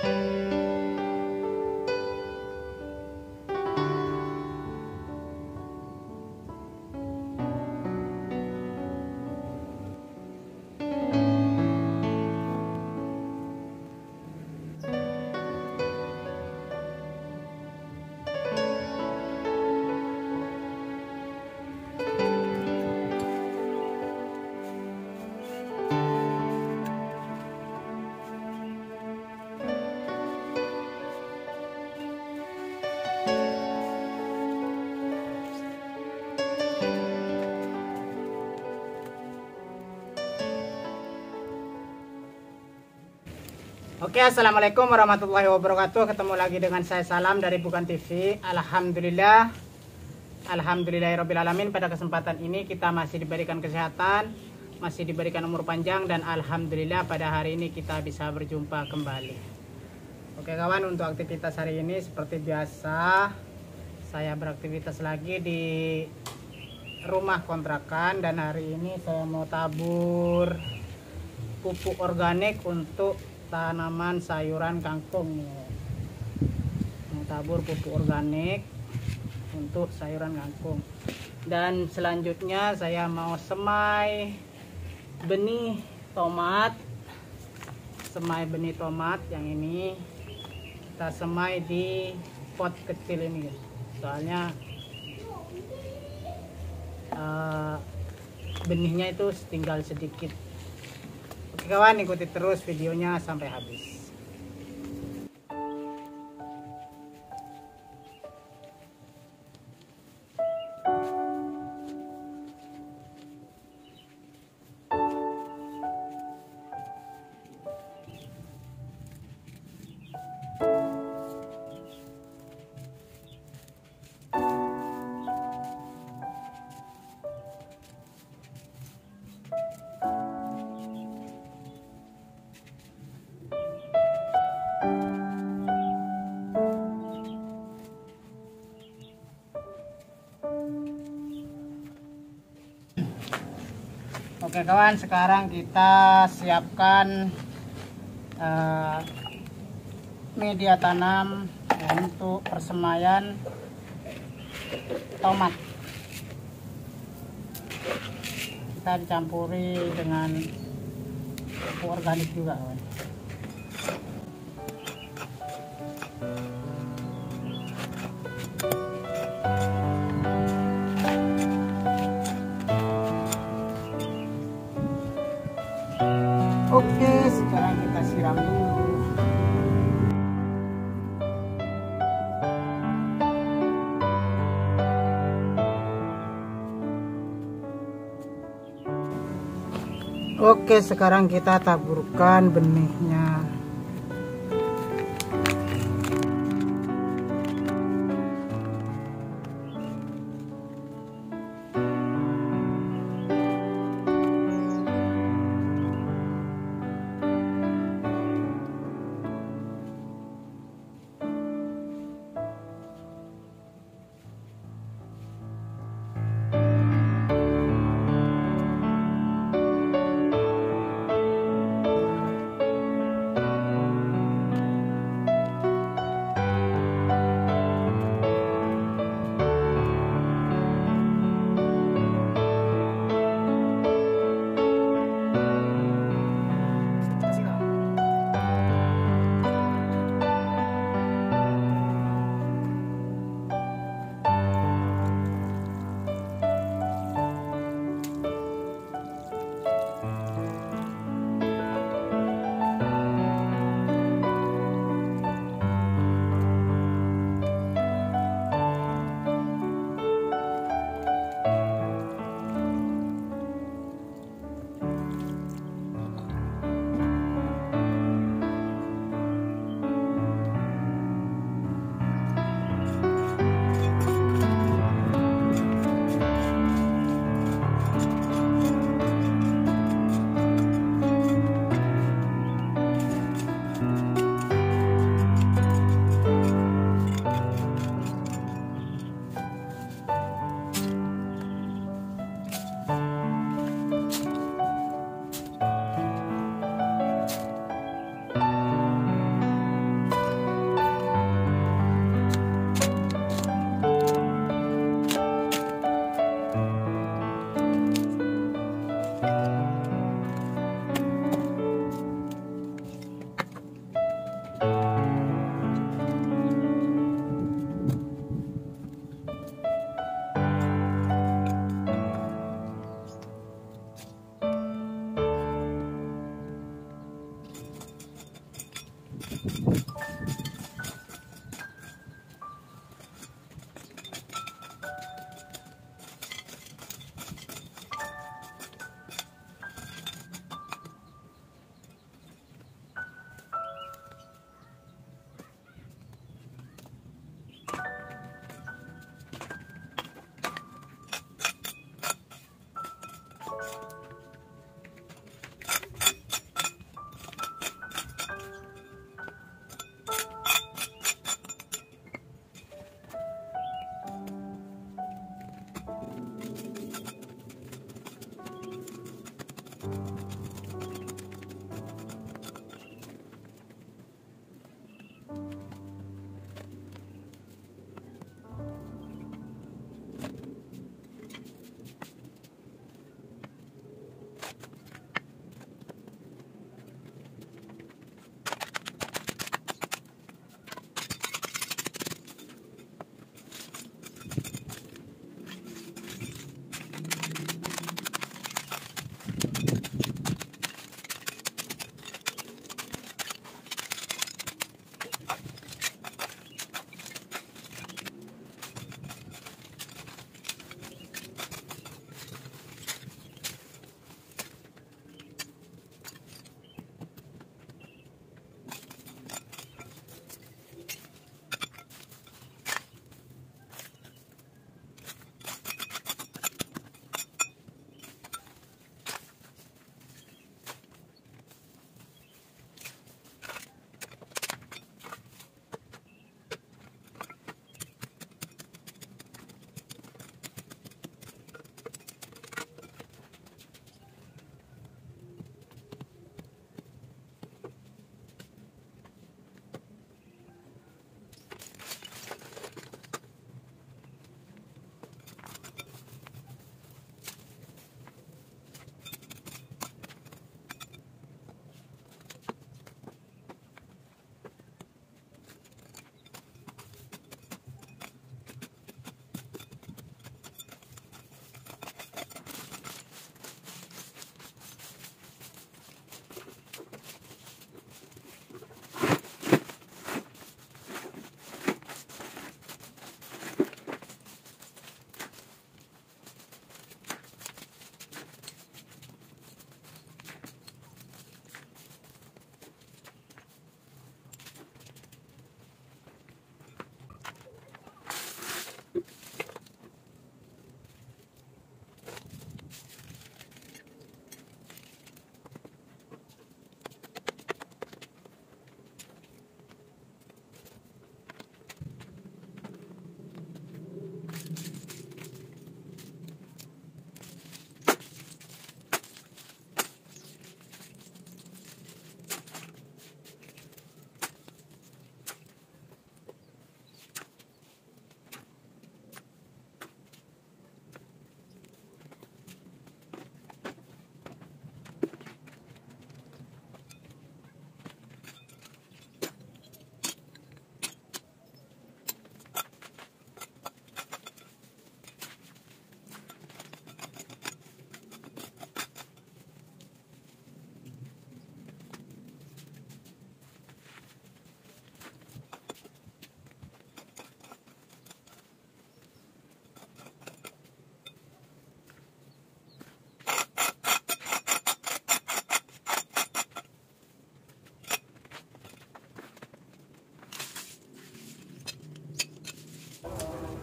Oke, assalamualaikum warahmatullahi wabarakatuh. Ketemu lagi dengan saya Salam dari Bukan TV. Alhamdulillahirobbilalamin. Pada kesempatan ini kita masih diberikan kesehatan, masih diberikan umur panjang, dan alhamdulillah pada hari ini kita bisa berjumpa kembali. Oke kawan, untuk aktivitas hari ini seperti biasa saya beraktivitas lagi di rumah kontrakan, dan hari ini saya mau tabur pupuk organik untuk tanaman sayuran kangkung. Mau tabur pupuk organik untuk sayuran kangkung, dan selanjutnya saya mau semai benih tomat. Yang ini kita semai di pot kecil ini, soalnya benihnya itu tinggal sedikit. Oke kawan, ikuti terus videonya sampai habis. Oke kawan, sekarang kita siapkan media tanam untuk persemaian tomat. Kita dicampuri dengan pupuk organik juga kawan. Oke, sekarang kita siram dulu. Oke, sekarang kita taburkan benihnya.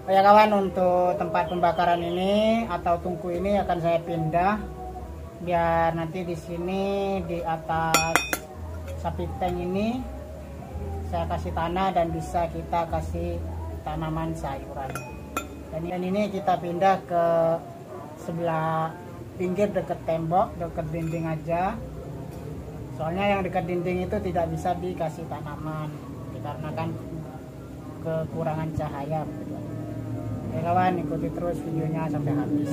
Oh ya kawan, untuk tempat pembakaran ini atau tungku ini akan saya pindah biar nanti di sini di atas sapi tank ini saya kasih tanah dan bisa kita kasih tanaman sayuran. Dan ini kita pindah ke sebelah pinggir dekat tembok, dekat dinding aja. Soalnya yang dekat dinding itu tidak bisa dikasih tanaman dikarenakan kekurangan cahaya. Oke kawan, ikuti terus videonya sampai habis.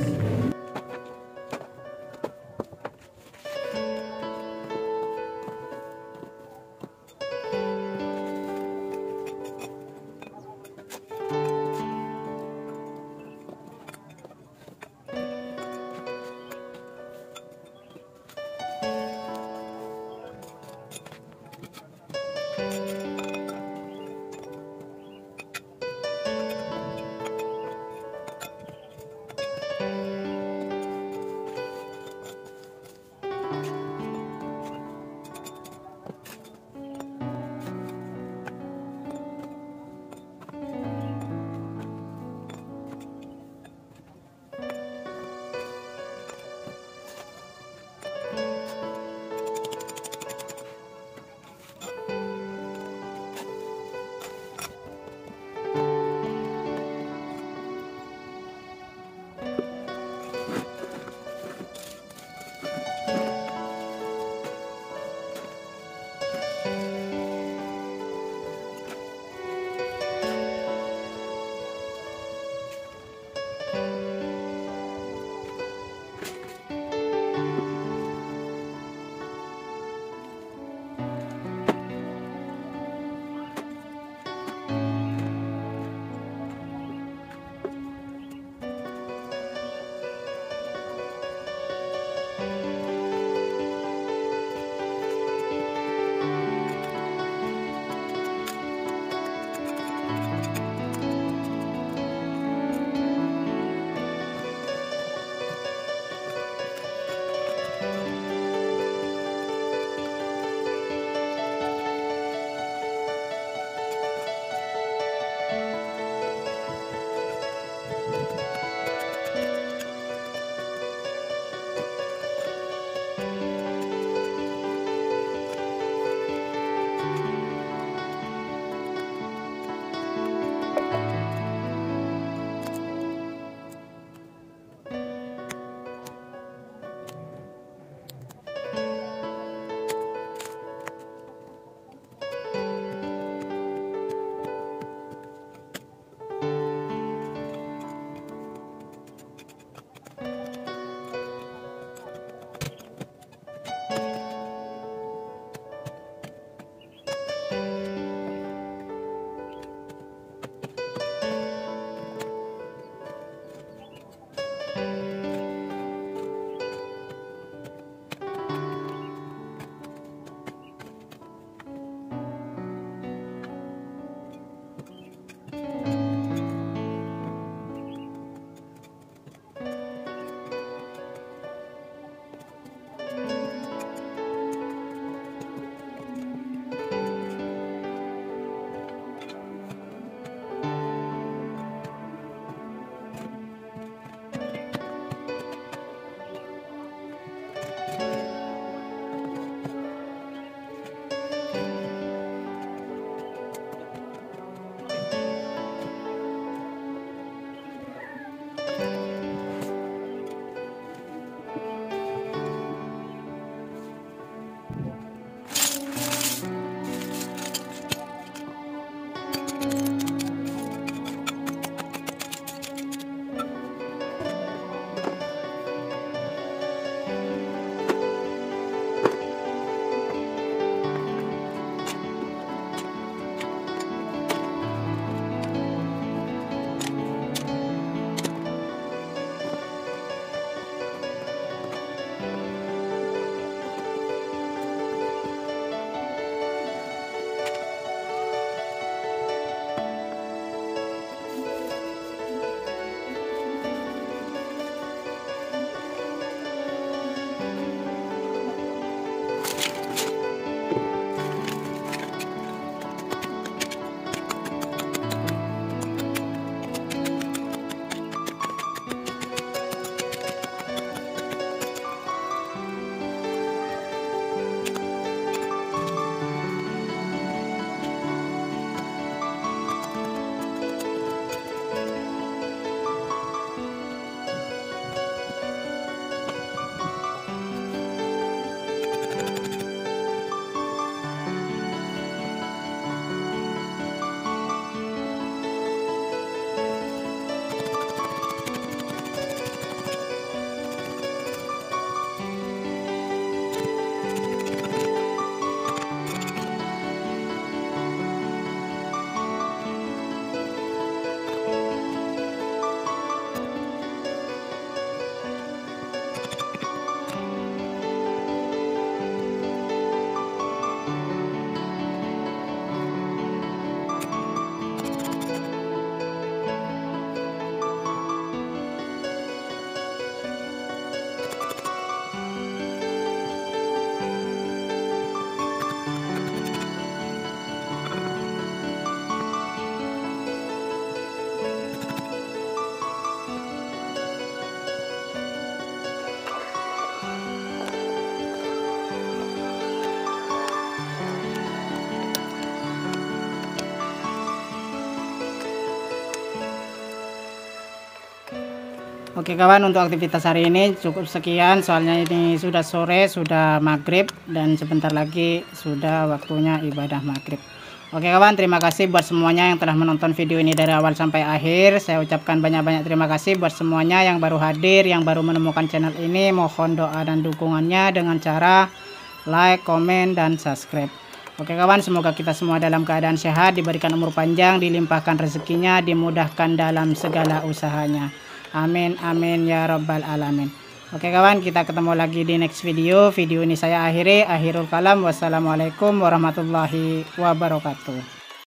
Oke kawan, untuk aktivitas hari ini cukup sekian, soalnya ini sudah sore, sudah maghrib, dan sebentar lagi sudah waktunya ibadah maghrib. Oke kawan, terima kasih buat semuanya yang telah menonton video ini dari awal sampai akhir. Saya ucapkan banyak-banyak terima kasih buat semuanya yang baru hadir, yang baru menemukan channel ini. Mohon doa dan dukungannya dengan cara like, komen, dan subscribe. Oke kawan, semoga kita semua dalam keadaan sehat, diberikan umur panjang, dilimpahkan rezekinya, dimudahkan dalam segala usahanya. Amin amin ya rabbal alamin. Oke kawan, kita ketemu lagi di next video. Video ini saya akhiri. Akhirul kalam. Wassalamualaikum warahmatullahi wabarakatuh.